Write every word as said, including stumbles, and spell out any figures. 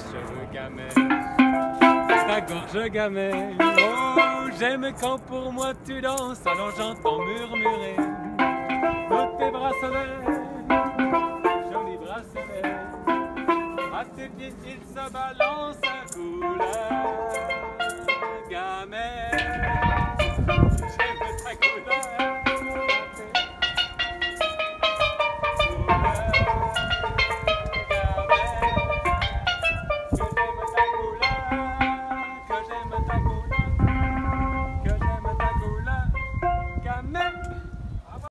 cheveux gamelles, ta gorge gamelle. Oh, j'aime quand pour moi tu danses, alors j'entends murmurer de tes bracelets, jolis bracelets. À tes pieds, il se balance à couleur.